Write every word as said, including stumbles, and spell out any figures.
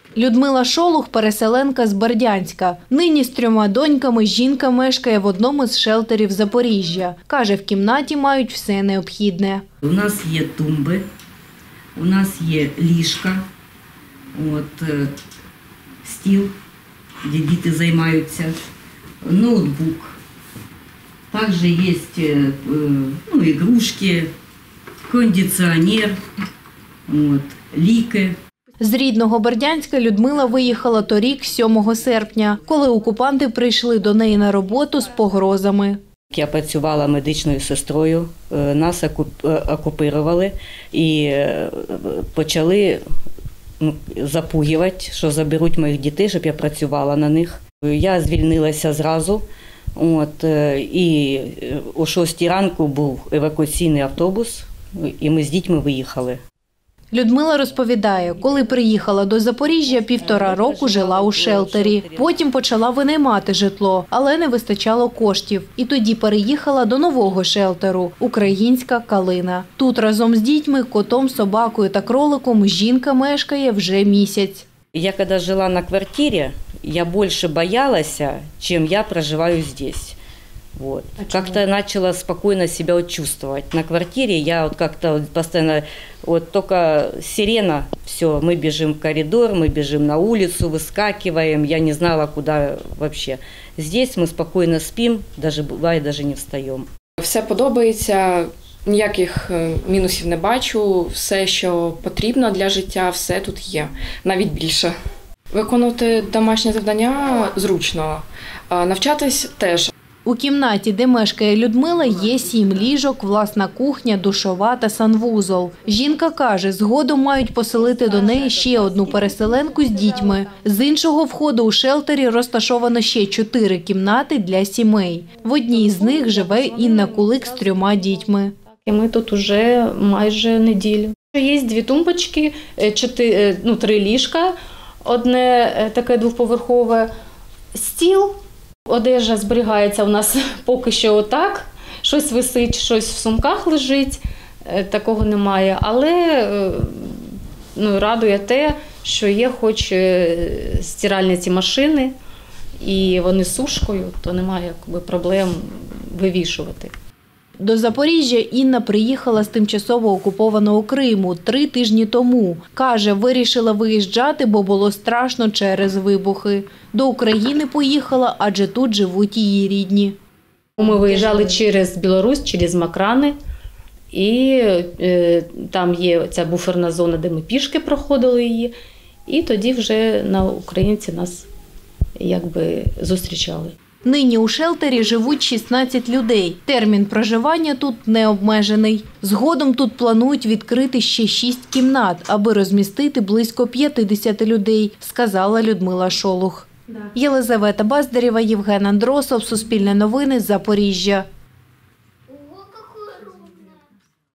Людмила Шолух – переселенка з Бердянська. Нині з трьома доньками жінка мешкає в одному з шелтерів Запоріжжя. Каже, в кімнаті мають все необхідне. У нас є тумби, у нас є ліжка, от, стіл, де діти займаються, ноутбук. Також є ну, ігрушки, кондиціонер, от, ліки. З рідного Бердянська Людмила виїхала торік, сьомого серпня, коли окупанти прийшли до неї на роботу з погрозами. Я працювала медичною сестрою, нас окупували і почали запугувати, що заберуть моїх дітей, щоб я працювала на них. Я звільнилася зразу, от, і о шостій ранку був евакуаційний автобус, і ми з дітьми виїхали. Людмила розповідає, коли приїхала до Запоріжжя, півтора року жила у шелтері. Потім почала винаймати житло, але не вистачало коштів. І тоді переїхала до нового шелтеру – «Українська калина». Тут разом з дітьми, котом, собакою та кроликом жінка мешкає вже місяць. Я коли жила на квартирі, я більше боялася, чим я проживаю здесь. Вот. Как-то начала спокойно себя чувствовать. На квартире я вот как-то вот постоянно, вот только сирена, все, мы бежим в коридор, мы бежим на улицу, выскакиваем, я не знала, куда вообще. Здесь мы спокойно спим, даже бывает, даже не встаем. Все подобається, ніяких мінусів не бачу, все, що потрібно для життя, все тут є, навіть більше. Виконувати домашнє завдання зручно, навчатись теж. У кімнаті, де мешкає Людмила, є сім ліжок, власна кухня, душова та санвузол. Жінка каже, згодом мають поселити до неї ще одну переселенку з дітьми. З іншого входу у шелтері розташовано ще чотири кімнати для сімей. В одній з них живе Інна Кулик з трьома дітьми. Ми тут уже майже неділю. Є дві тумбочки, чотири, ну, три ліжка, одне таке двоповерхове, стіл. Одежа зберігається у нас поки що отак, щось висить, щось в сумках лежить, такого немає. Але ну, радує те, що є хоч стиральні ці машини, і вони з сушкою, то немає якби проблем вивішувати. До Запоріжжя Інна приїхала з тимчасово окупованого Криму три тижні тому. Каже, вирішила виїжджати, бо було страшно через вибухи. До України поїхала, адже тут живуть її рідні. Ми виїжджали через Білорусь, через Макрани. І е, там є ця буферна зона, де ми пішки проходили її. І тоді вже на українці нас якби зустрічали. Нині у шелтері живуть шістнадцять людей. Термін проживання тут не обмежений. Згодом тут планують відкрити ще шість кімнат, аби розмістити близько п'ятдесят людей, сказала Людмила Шолух. Єлизавета Баздарєва, Євген Андросов, Суспільне новини, Запоріжжя.